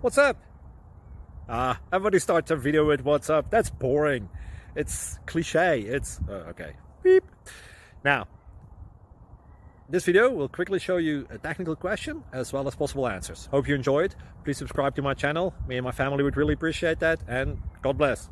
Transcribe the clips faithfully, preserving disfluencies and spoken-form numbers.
What's up? Ah, everybody starts a video with what's up. That's boring. It's cliche. It's uh, okay. Beep. Now, this video will quickly show you a technical question as well as possible answers. Hope you enjoyed. Please subscribe to my channel. Me and my family would really appreciate that, and God bless.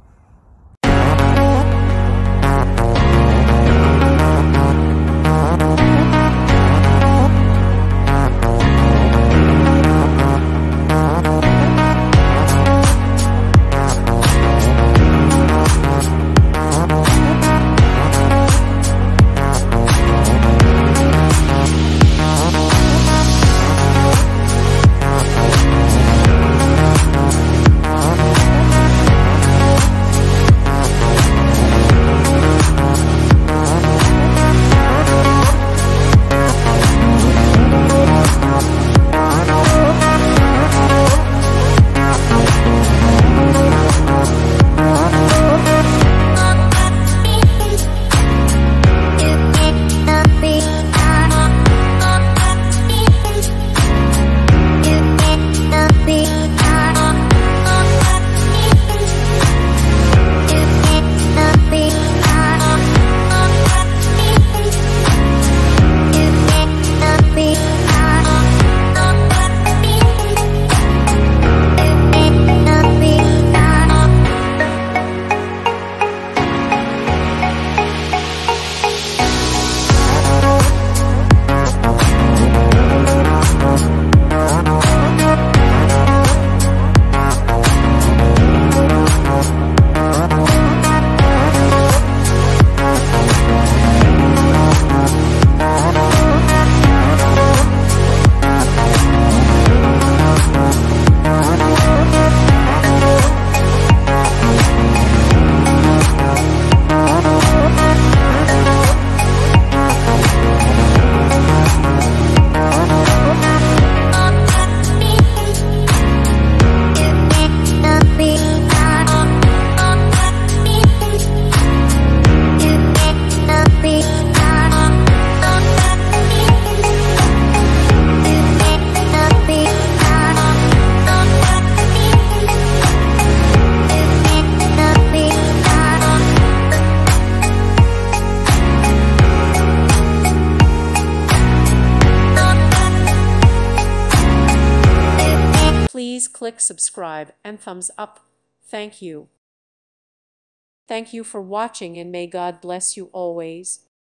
Please click subscribe and thumbs up. Thank you. Thank you for watching, and may God bless you always.